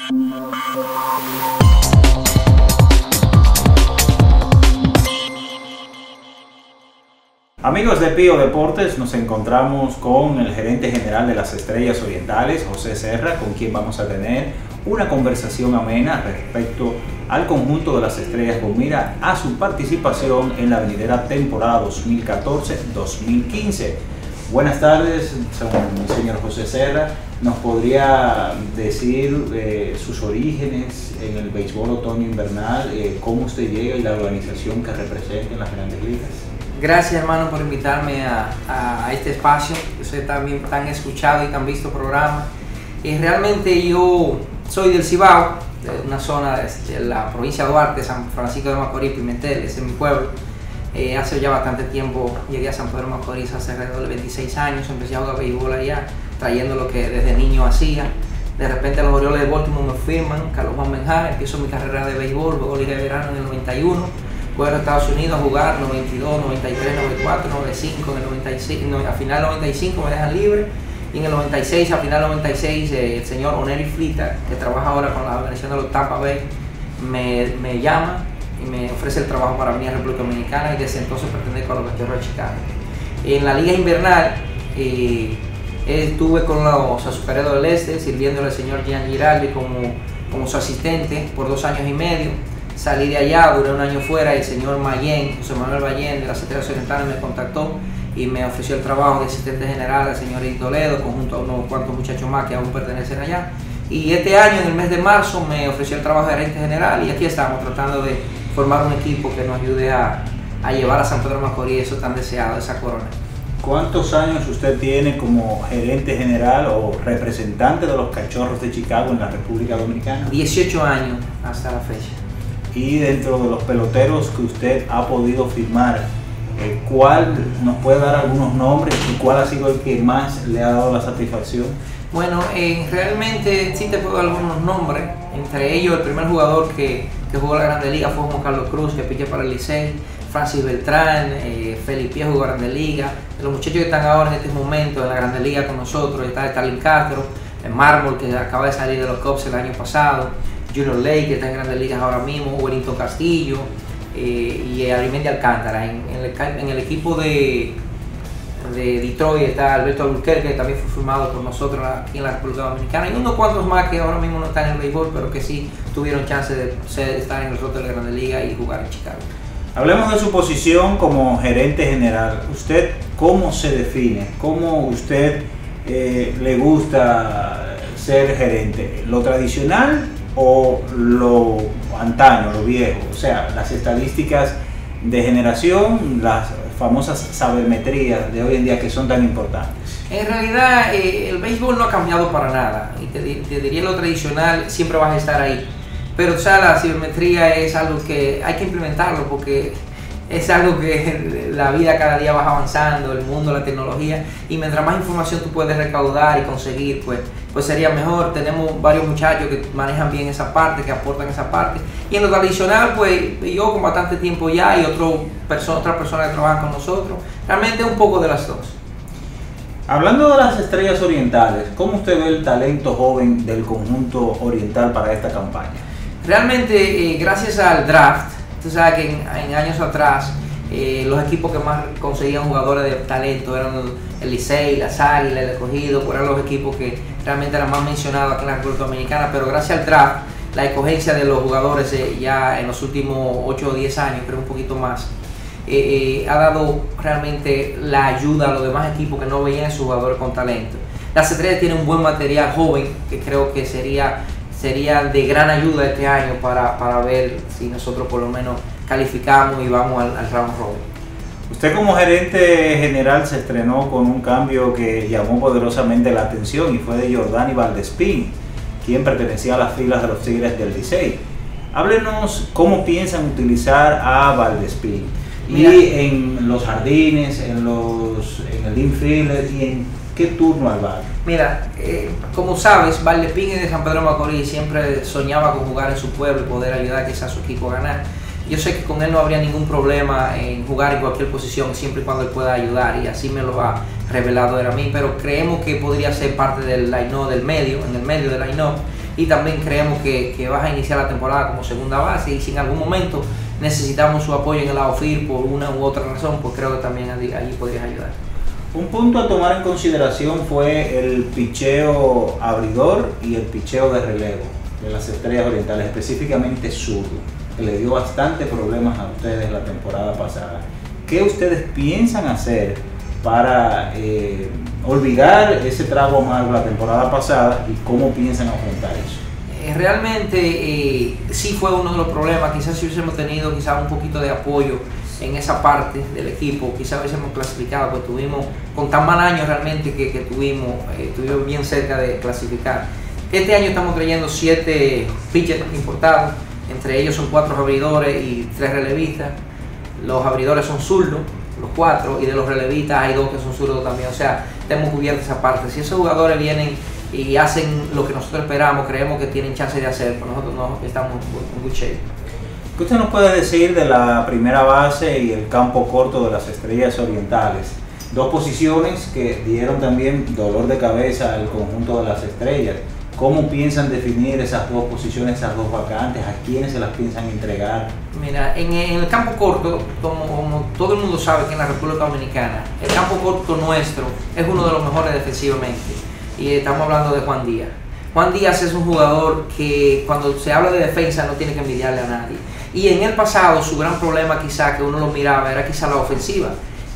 Amigos de Pío Deportes, nos encontramos con el gerente general de las Estrellas Orientales, José Serra, con quien vamos a tener una conversación amena respecto al conjunto de las Estrellas con mira a su participación en la venidera temporada 2014-2015. Buenas tardes, señor José Serra. ¿Nos podría decir sus orígenes en el béisbol otoño-invernal, cómo usted llega y la organización que representa en las Grandes Ligas? Gracias, hermano, por invitarme a este espacio. Ustedes también han escuchado y han visto programas. Realmente yo soy del Cibao, de una zona de la provincia de Duarte, San Francisco de Macorís, Pimentel, ese es mi pueblo. Hace ya bastante tiempo llegué a San Pedro de Macorís, hace alrededor de 26 años, empecé a jugar béisbol allá, trayendo lo que desde niño hacía. De repente los Orioles de Baltimore me firman, Carlos Juan Benjar, empiezo mi carrera de béisbol, luego Liga de Verano en el 91. Fui a los Estados Unidos a jugar 92, 93, 94, 95, en el 96, a final del 95 me dejan libre y en el 96, a final del 96, el señor Oneri Flita, que trabaja ahora con la organización de los Tampa Bay, me llama y me ofrece el trabajo para venir a República Dominicana y desde entonces pertenezco a los Cachorros de Chicago. En la Liga Invernal estuve con los Azucareros del Este sirviéndole al señor Gian Giraldi como su asistente por 2 años y medio. Salí de allá, duré 1 año fuera y el señor Mayén, José Manuel Mayén de las Estrellas Orientales me contactó y me ofreció el trabajo de asistente general al señor Eddie Toledo, junto a unos cuantos muchachos más que aún pertenecen allá. Y este año, en el mes de marzo, me ofreció el trabajo de gerente general y aquí estamos tratando de formar un equipo que nos ayude a llevar a San Pedro de Macorís eso tan deseado, esa corona. ¿Cuántos años usted tiene como gerente general o representante de los Cachorros de Chicago en la República Dominicana? 18 años hasta la fecha. Y dentro de los peloteros que usted ha podido firmar, ¿cuál nos puede dar algunos nombres y cuál ha sido el que más le ha dado la satisfacción? Bueno, realmente sí te puedo dar algunos nombres. Entre ellos, el primer jugador que jugó en la Grande Liga fue Juan Carlos Cruz, que picha para el Licey. Francis Beltrán, Felipe jugó en la Grande Liga. De los muchachos que están ahora en este momento en la Grande Liga con nosotros está Stalin Castro, Mármol, que acaba de salir de los Cubs el año pasado. Junior Lake, que está en Grandes Ligas ahora mismo, Wellington Castillo y Arimendi Alcántara. En el equipo de Detroit está Alberto Albuquerque, que también fue firmado por nosotros aquí en la República Dominicana, y unos cuantos más que ahora mismo no están en el béisbol, pero que sí tuvieron chance de estar en el roster de la Grandes Ligas y jugar en Chicago. Hablemos de su posición como gerente general. ¿Usted cómo se define? ¿Cómo usted le gusta ser gerente? ¿Lo tradicional o lo antaño, lo viejo? O sea, las estadísticas de generación, las famosas sabermetrías de hoy en día que son tan importantes. En realidad el béisbol no ha cambiado para nada y te diría lo tradicional siempre vas a estar ahí, pero o sea, la sabermetría es algo que hay que implementarlo porque es algo que la vida cada día va avanzando, el mundo, la tecnología, y mientras más información tú puedes recaudar y conseguir, pues sería mejor. Tenemos varios muchachos que manejan bien esa parte, que aportan esa parte. Y en lo tradicional, pues yo con bastante tiempo ya y otras personas que trabajan con nosotros, realmente un poco de las dos. Hablando de las Estrellas Orientales, ¿cómo usted ve el talento joven del conjunto oriental para esta campaña? Realmente, gracias al draft, tú sabes que en años atrás los equipos que más conseguían jugadores de talento eran el Licey, las Águilas, el Escogido, eran los equipos que realmente eran más mencionados aquí en la República Dominicana, pero gracias al draft, la escogencia de los jugadores ya en los últimos 8 o 10 años, creo un poquito más, ha dado realmente la ayuda a los demás equipos que no veían sus jugadores con talento. Las Estrellas tienen un buen material joven que creo que sería de gran ayuda este año para ver si nosotros por lo menos calificamos y vamos al round robin. Usted como gerente general se estrenó con un cambio que llamó poderosamente la atención y fue de Jordany Valdespín, quien pertenecía a las filas de los Tigres del Licey. Háblenos cómo piensan utilizar a Valdespín y en los jardines, en el infield y en qué turno al bar. Mira, como sabes, Valdespín es de San Pedro de Macorís, siempre soñaba con jugar en su pueblo y poder ayudar quizás a su equipo a ganar. Yo sé que con él no habría ningún problema en jugar en cualquier posición, siempre y cuando él pueda ayudar, y así me lo ha revelado él a mí, pero creemos que podría ser parte del line-up del medio, en el medio del line-up, y también creemos que vas a iniciar la temporada como segunda base, y si en algún momento necesitamos su apoyo en el outfield por una u otra razón, pues creo que también allí podrías ayudar. Un punto a tomar en consideración fue el picheo abridor y el picheo de relevo de las Estrellas Orientales, específicamente zurdo, que le dio bastante problemas a ustedes la temporada pasada. ¿Qué ustedes piensan hacer para olvidar ese trago amargo la temporada pasada y cómo piensan afrontar eso? Realmente sí fue uno de los problemas. Quizás si hubiésemos tenido un poquito de apoyo en esa parte del equipo, quizás hubiésemos clasificado, pues tuvimos, con tan mal año realmente que tuvimos bien cerca de clasificar. Este año estamos trayendo 7 pitchers importados, entre ellos son 4 abridores y 3 relevistas. Los abridores son zurdos, los 4, y de los relevistas hay 2 que son zurdos también, o sea, tenemos cubierta esa parte. Si esos jugadores vienen y hacen lo que nosotros esperamos, creemos que tienen chance de hacer, pues nosotros no estamos en good shape. ¿Qué usted nos puede decir de la primera base y el campo corto de las Estrellas Orientales? 2 posiciones que dieron también dolor de cabeza al conjunto de las Estrellas. ¿Cómo piensan definir esas 2 posiciones, esas 2 vacantes? ¿A quiénes se las piensan entregar? Mira, en el campo corto, como todo el mundo sabe que en la República Dominicana, el campo corto nuestro es uno de los mejores defensivamente. Y estamos hablando de Juan Díaz. Juan Díaz es un jugador que cuando se habla de defensa no tiene que envidiarle a nadie. Y en el pasado su gran problema quizá que uno lo miraba era quizá la ofensiva.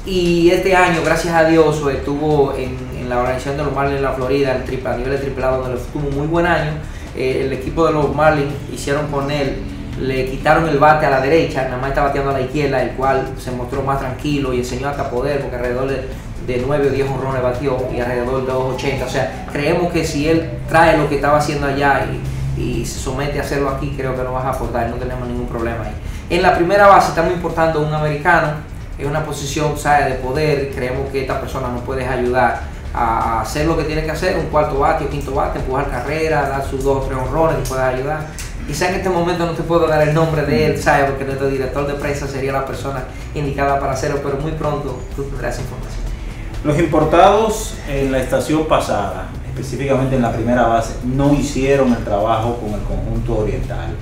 Y este año, gracias a Dios, estuvo en la organización de los Marlins de la Florida, a nivel de AAA, donde tuvo un muy buen año. El equipo de los Marlins hicieron con él, le quitaron el bate a la derecha, nada más está bateando a la izquierda, el cual se mostró más tranquilo y enseñó hasta poder, porque alrededor de 9 o 10 jonrones batió y alrededor de 2.80. O sea, creemos que si él trae lo que estaba haciendo allá y se somete a hacerlo aquí, creo que lo vas a aportar, no tenemos ningún problema ahí. En la primera base estamos importando un americano, es una posición, ¿sabe?, de poder. Creemos que esta persona nos puede ayudar a hacer lo que tiene que hacer, un cuarto bate o quinto bate, empujar carrera, dar sus 2 o 3 honrones que pueda ayudar. Quizá en este momento no te puedo dar el nombre de él, ¿sabe?, porque nuestro director de prensa sería la persona indicada para hacerlo, pero muy pronto tú tendrás información. Los importados en la estación pasada, específicamente en la primera base, no hicieron el trabajo con el conjunto oriental.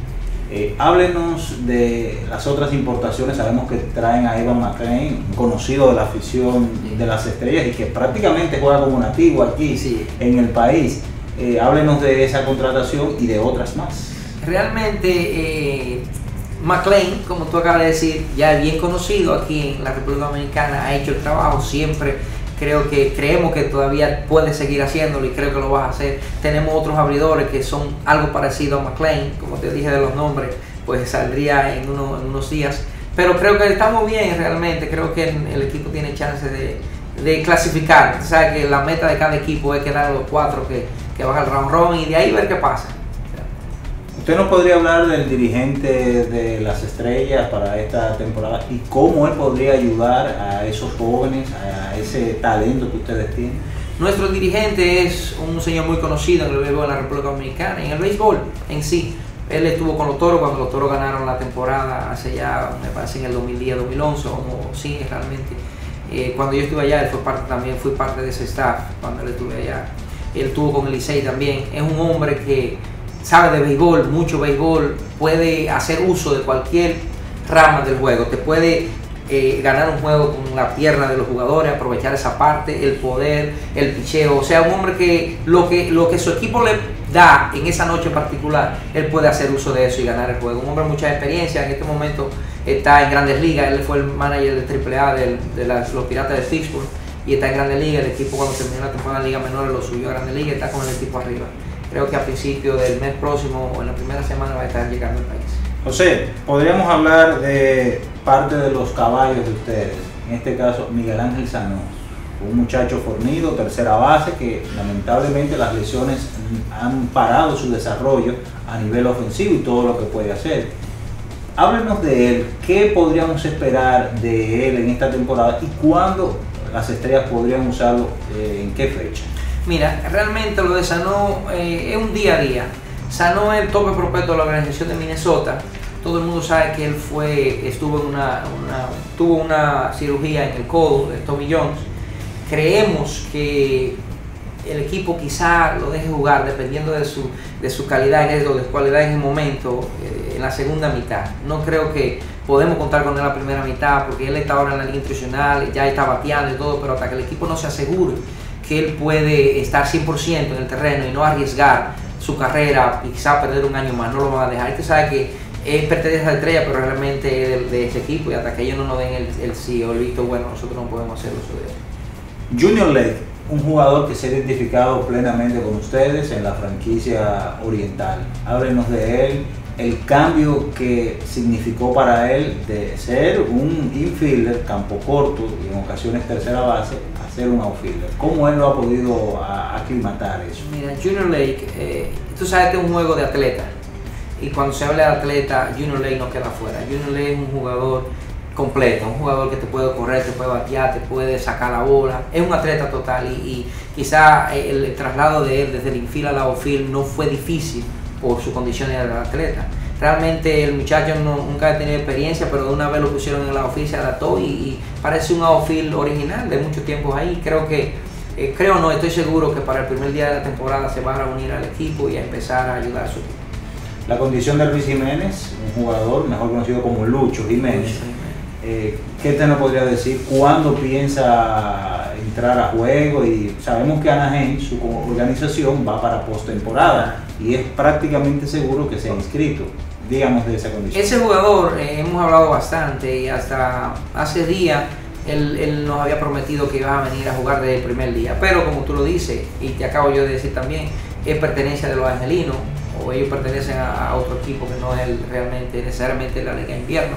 Háblenos de las otras importaciones. Sabemos que traen a Evan McLean, conocido de la afición de las Estrellas y que prácticamente juega como nativo aquí en el país. Háblenos de esa contratación y de otras más. Realmente McLean, como tú acabas de decir, ya es bien conocido aquí en la República Dominicana, ha hecho el trabajo siempre. Creemos que todavía puede seguir haciéndolo y creo que lo vas a hacer. Tenemos otros abridores que son algo parecido a McLean, como te dije de los nombres, pues saldría en unos días. Pero creo que estamos bien realmente, creo que el equipo tiene chance de clasificar. O sea, que la meta de cada equipo es quedar a los 4 que van al round robin y de ahí ver qué pasa. ¿Usted nos podría hablar del dirigente de las Estrellas para esta temporada y cómo él podría ayudar a esos jóvenes, a ese talento que ustedes tienen? Nuestro dirigente es un señor muy conocido en el béisbol de la República Dominicana, en el béisbol en sí. Él estuvo con los Toros cuando los Toros ganaron la temporada hace ya, me parece, en el 2010-2011, como sí, realmente. Cuando yo estuve allá, él fui parte de ese staff cuando él estuve allá. Él estuvo con el Licey también. Es un hombre que sabe de béisbol, mucho béisbol, puede hacer uso de cualquier rama del juego, te puede ganar un juego con la pierna de los jugadores, aprovechar esa parte, el poder, el picheo. O sea, un hombre que lo que su equipo le da en esa noche en particular, él puede hacer uso de eso y ganar el juego. Un hombre de mucha experiencia, en este momento está en Grandes Ligas, él fue el manager de AAA de los Piratas de Pittsburgh y está en Grandes Ligas. El equipo, cuando terminó la temporada de Liga Menor, lo subió a Grandes Ligas y está con el equipo arriba. Creo que a principios del mes próximo o en la primera semana va a estar llegando al país. José, podríamos hablar de parte de los caballos de ustedes, en este caso Miguel Ángel Sanós, un muchacho fornido, tercera base, que lamentablemente las lesiones han parado su desarrollo a nivel ofensivo y todo lo que puede hacer. Háblenos de él, ¿qué podríamos esperar de él en esta temporada y cuándo las Estrellas podrían usarlo, en qué fecha? Mira, realmente lo de Sanós es un día a día. Sanós es el tope prospecto de la organización de Minnesota. Todo el mundo sabe que él tuvo una cirugía en el codo de Tommy John. Creemos que el equipo quizá lo deje jugar dependiendo de su calidad o de su cualidad en el momento, en la segunda mitad. No creo que podemos contar con él en la primera mitad porque él está ahora en la liga institucional, ya está bateando y todo, pero hasta que el equipo no se asegure que él puede estar 100% en el terreno y no arriesgar su carrera y quizá perder un año más, no lo van a dejar. Usted sabe que él pertenece a la estrella, pero realmente es de ese equipo, y hasta que ellos no nos den el sí o el visto bueno, nosotros no podemos hacer uso de él. Junior Lake, un jugador que se ha identificado plenamente con ustedes en la franquicia oriental. Háblenos de él, el cambio que significó para él de ser un infielder, campo corto y en ocasiones tercera base, a ser un outfielder. ¿Cómo él lo ha podido aclimatar eso? Mira, Junior Lake, tú sabes que es un juego de atleta, y cuando se habla de atleta, Junior Lake no queda fuera. Junior Lake es un jugador completo, un jugador que te puede correr, te puede batear, te puede sacar la bola, es un atleta total, y quizá el traslado de él desde el infield al outfield no fue difícil por sus condiciones de atleta. Realmente el muchacho nunca ha tenido experiencia, pero de una vez lo pusieron en el outfield, se adaptó y parece un outfield original de muchos tiempos ahí. Estoy seguro que para el primer día de la temporada se va a reunir al equipo y a empezar a ayudar a su equipo. La condición de Luis Jiménez, un jugador mejor conocido como Lucho Jiménez. ¿Qué te nos podría decir? ¿Cuándo piensa entrar a juego? Y sabemos que Anaheim, su organización, va para postemporada y es prácticamente seguro que se ha inscrito. Digamos de esa condición. Ese jugador, hemos hablado bastante, y hasta hace días él nos había prometido que iba a venir a jugar desde el primer día, pero como tú lo dices, y te acabo yo de decir también, es pertenencia de los angelinos, o ellos pertenecen a otro equipo que no es realmente necesariamente la Liga de Invierno.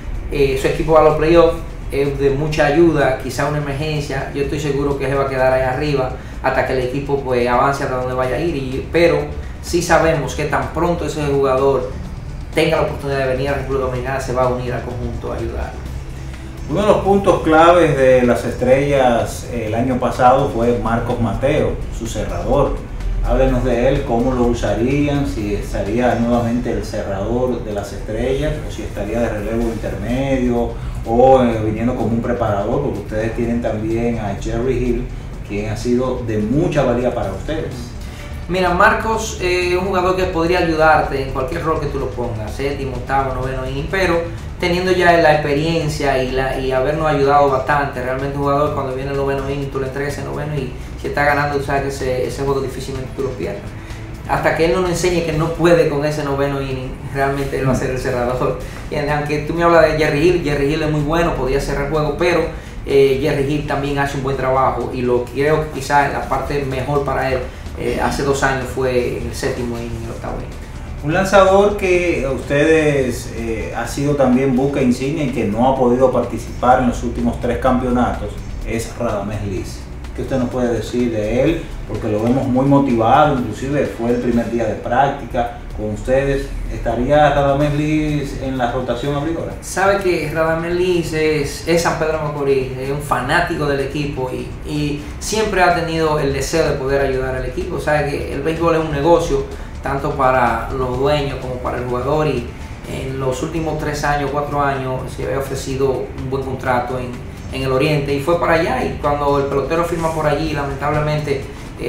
Su equipo va a los playoffs, es de mucha ayuda, quizá una emergencia. Yo estoy seguro que se va a quedar ahí arriba hasta que el equipo pues avance hasta donde vaya a ir, pero sí sabemos que tan pronto ese jugador tenga la oportunidad de venir a República Dominicana, se va a unir al conjunto a ayudar. Uno de los puntos claves de las Estrellas el año pasado fue Marcos Mateo, su cerrador. Háblenos de él, cómo lo usarían, si estaría nuevamente el cerrador de las Estrellas o si estaría de relevo intermedio o viniendo como un preparador, porque ustedes tienen también a Jerry Hill, quien ha sido de mucha valía para ustedes. Mira, Marcos es un jugador que podría ayudarte en cualquier rol que tú lo pongas, séptimo, octavo, noveno inning, pero teniendo ya la experiencia y habernos ayudado bastante. Realmente un jugador, cuando viene el noveno inning, tú le entregas el noveno y si está ganando, tú sabes que ese juego difícilmente tú lo pierdes. Hasta que él no nos enseñe que no puede con ese noveno inning, realmente él va a ser el cerrador. Y aunque tú me hablas de Jerry Hill es muy bueno, podía cerrar el juego, pero Jerry Hill también hace un buen trabajo, y lo creo que quizás la parte mejor para él hace 2 años fue en el séptimo inning, el octavo inning. Un lanzador que a ustedes ha sido también buque insignia y que no ha podido participar en los últimos 3 campeonatos es Radamés Liz. ¿Qué usted nos puede decir de él? Porque lo vemos muy motivado, inclusive fue el primer día de práctica con ustedes. ¿Estaría Radamés Liz en la rotación abridora? Sabe que Radamés Liz es San Pedro de Macorís, es un fanático del equipo y siempre ha tenido el deseo de poder ayudar al equipo. Sabe que el béisbol es un negocio, tanto para los dueños como para el jugador, y en los últimos 3 años, 4 años se había ofrecido un buen contrato en el Oriente y fue para allá, y cuando el pelotero firma por allí, lamentablemente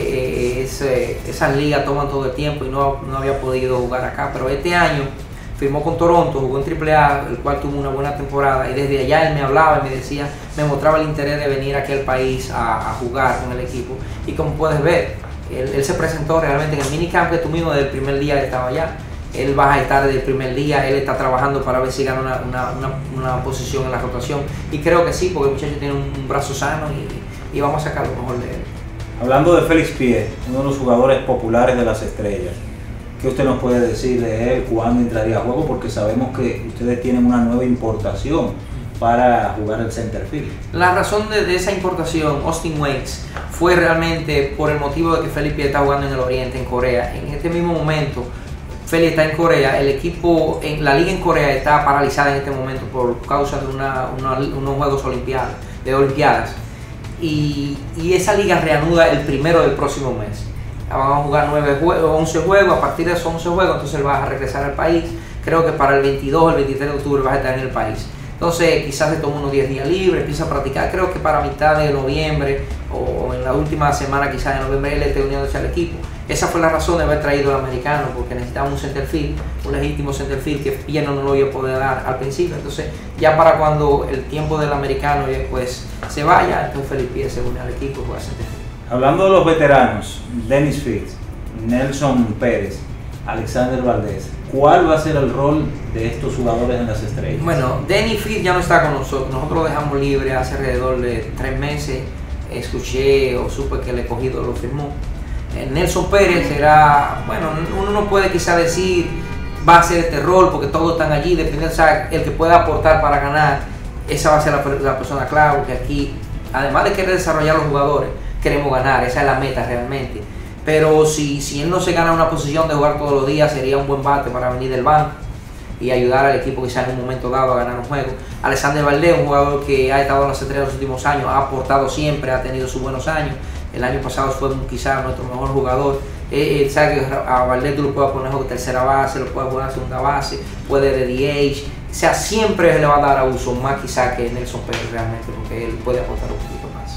esas ligas toman todo el tiempo y no había podido jugar acá, pero este año firmó con Toronto, jugó en AAA, el cual tuvo una buena temporada, y desde allá él me hablaba y me decía, me mostraba el interés de venir aquí al país a jugar con el equipo, y como puedes ver, él se presentó realmente en el minicamp que tú mismo desde el primer día que estaba allá. Él va a estar desde el primer día, él está trabajando para ver si gana una posición en la rotación, y creo que sí, porque el muchacho tiene un brazo sano y vamos a sacar lo mejor de él. Hablando de Félix Piet, uno de los jugadores populares de las Estrellas, ¿qué usted nos puede decir de él? ¿Cuándo entraría a juego? Porque sabemos que ustedes tienen una nueva importación para jugar el center field. La razón de esa importación, Austin Wakes, fue realmente por el motivo de que Félix Piet está jugando en el Oriente, en Corea. En este mismo momento, Félix está en Corea, el equipo, la liga en Corea está paralizada en este momento por causa de unos Juegos Olimpiadas, y esa liga reanuda el 1 del próximo mes. Van a jugar 11 juegos, a partir de esos 11 juegos entonces él va a regresar al país. Creo que para el 22 o el 23 de octubre va a estar en el país. Entonces quizás se toma unos 10 días libres, empieza a practicar. Creo que para mitad de noviembre o en la última semana quizás de noviembre él esté uniéndose al equipo. Esa fue la razón de haber traído al americano, porque necesitaba un centerfield, un legítimo centerfield que Pierno no lo iba a poder dar al principio. Entonces ya para cuando el tiempo del americano pues se vaya, entonces Felipe se une al equipo y juega centerfield. Hablando de los veteranos, Dennis Fitz, Nelson Pérez, Alexander Valdés, ¿cuál va a ser el rol de estos jugadores en las estrellas? Bueno, Dennis Fitz ya no está con nosotros. Nosotros lo dejamos libre hace alrededor de 3 meses. Escuché o supe que el escogido lo firmó. Nelson Pérez será, bueno, uno no puede quizá decir va a ser este rol porque todos están allí, dependiendo, o sea, el que pueda aportar para ganar, esa va a ser la persona clave, porque aquí, además de querer desarrollar los jugadores, queremos ganar, esa es la meta realmente. Pero si él no se gana una posición de jugar todos los días, sería un buen bate para venir del banco y ayudar al equipo quizá en un momento dado a ganar un juego. Alexander Valdés, un jugador que ha estado en las estrellas los últimos años, ha aportado siempre, ha tenido sus buenos años. El año pasado fue quizá nuestro mejor jugador. Sabe que a Valdés tú lo puedes poner como tercera base, lo puedes jugar segunda base, puede de DH. O sea, siempre le va a dar a uso, más quizá que Nelson Pérez realmente, porque él puede aportar un poquito más.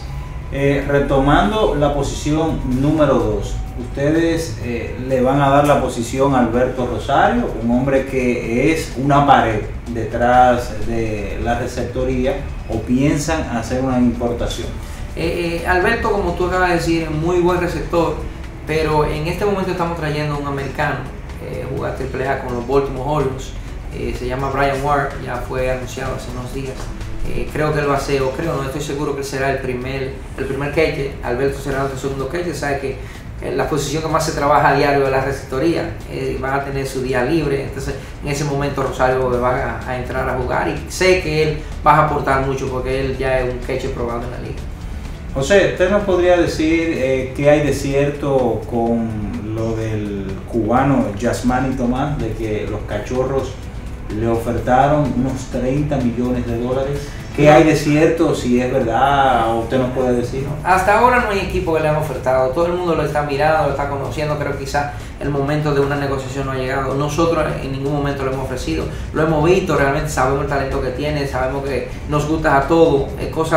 Retomando la posición número 2, ustedes le van a dar la posición a Alberto Rosario, un hombre que es una pared detrás de la receptoría, o piensan hacer una importación. Alberto, como tú acabas de decir, es muy buen receptor, pero en este momento estamos trayendo un americano, jugar triple A con los Baltimore Orioles, se llama Brian Ward, ya fue anunciado hace unos días. Creo que él va a ser, no estoy seguro que él será el primer catcher. Alberto será nuestro segundo catcher. Sabe que la posición que más se trabaja a diario es la receptoría, van a tener su día libre, entonces en ese momento Rosario va a entrar a jugar y sé que él va a aportar mucho porque él ya es un catcher probado en la liga. José, ¿usted nos podría decir qué hay de cierto con lo del cubano Yasmani Tomás, de que los Cachorros le ofertaron unos 30 millones de dólares? ¿Qué hay de cierto, si es verdad, o usted nos puede decir? Hasta ahora no hay equipo que le han ofertado, todo el mundo lo está mirando, lo está conociendo, creo que quizá el momento de una negociación no ha llegado. Nosotros en ningún momento lo hemos ofrecido, lo hemos visto, realmente sabemos el talento que tiene, sabemos que nos gusta a todo,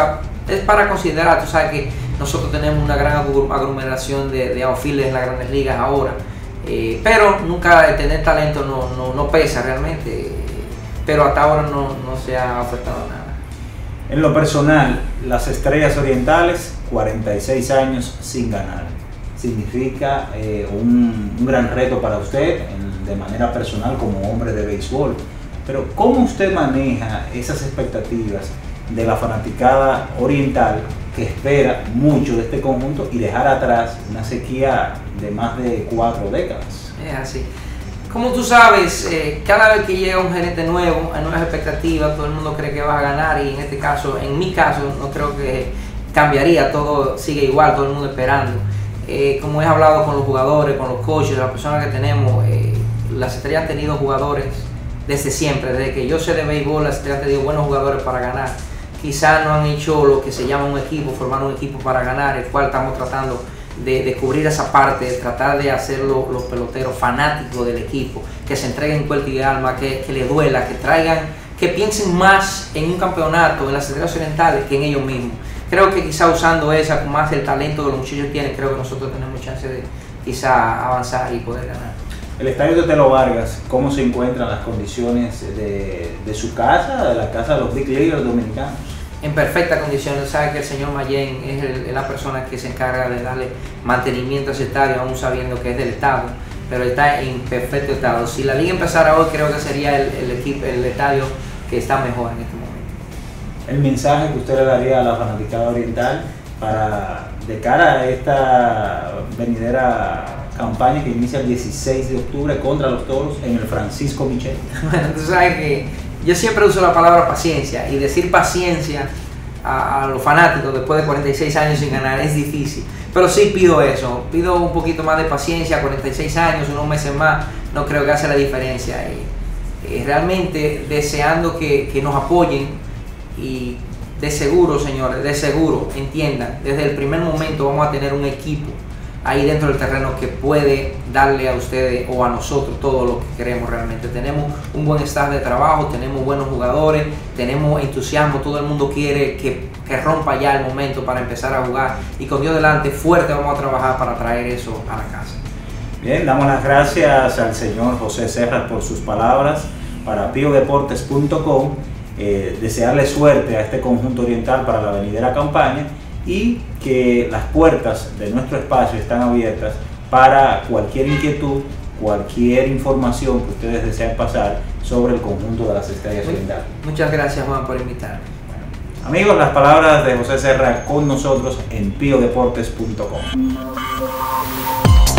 es para considerar. Tú sabes que nosotros tenemos una gran aglomeración de outfielders en las grandes ligas ahora, pero nunca tener talento no pesa realmente, pero hasta ahora no se ha ofertado nada. En lo personal, las Estrellas Orientales, 46 años sin ganar. Significa un gran reto para usted de manera personal como hombre de béisbol. Pero ¿cómo usted maneja esas expectativas de la fanaticada oriental que espera mucho de este conjunto y dejar atrás una sequía de más de 4 décadas? Es así. Como tú sabes, cada vez que llega un gerente nuevo, hay nuevas expectativas, todo el mundo cree que va a ganar y en mi caso, no creo que cambiaría, todo sigue igual, todo el mundo esperando. Como he hablado con los jugadores, con los coaches, las personas que tenemos, las Estrellas han tenido jugadores desde siempre, desde que yo sé de béisbol, las Estrellas han tenido buenos jugadores para ganar. Quizás no han hecho lo que se llama un equipo, formar un equipo para ganar, el cual estamos tratando de cubrir esa parte, de tratar de hacer los peloteros fanáticos del equipo, que se entreguen cuerpo y alma, que le duela, que piensen más en un campeonato, en las Estrellas Orientales, que en ellos mismos. Creo que quizá usando esa, con más el talento que los muchachos tienen, creo que nosotros tenemos chance de quizá avanzar y poder ganar. El estadio de Telo Vargas, ¿cómo se encuentran las condiciones de su casa, de la casa de los Big Leaguers dominicanos? En perfectas condiciones. Sabe que el señor Mayen es la persona que se encarga de darle mantenimiento a ese estadio, aún sabiendo que es del Estado, pero está en perfecto estado. Si la liga empezara hoy, creo que sería el estadio que está mejor en este momento. El mensaje que usted le daría a la fanaticada oriental de cara a esta venidera campaña que inicia el 16 de octubre contra los Toros en el Francisco Michel. Bueno, tú sabes que yo siempre uso la palabra paciencia, y decir paciencia a los fanáticos después de 46 años sin ganar es difícil, pero sí pido eso, pido un poquito más de paciencia. 46 años, unos meses más, no creo que hace la diferencia, realmente deseando que nos apoyen, y de seguro, señores, de seguro, entiendan, desde el primer momento vamos a tener un equipo ahí dentro del terreno que puede darle a ustedes o a nosotros todo lo que queremos realmente. Tenemos un buen staff de trabajo, tenemos buenos jugadores, tenemos entusiasmo, todo el mundo quiere que rompa ya el momento para empezar a jugar, y con Dios delante fuerte vamos a trabajar para traer eso a la casa. Bien, damos las gracias al señor José Serra por sus palabras para piodeportes.com. Desearle suerte a este conjunto oriental para la venidera campaña, y que las puertas de nuestro espacio están abiertas para cualquier inquietud, cualquier información que ustedes deseen pasar sobre el conjunto de las Estrellas Orientales. Muchas gracias, Juan, por invitarme. Bueno, amigos, las palabras de José Serra con nosotros en piodeportes.com.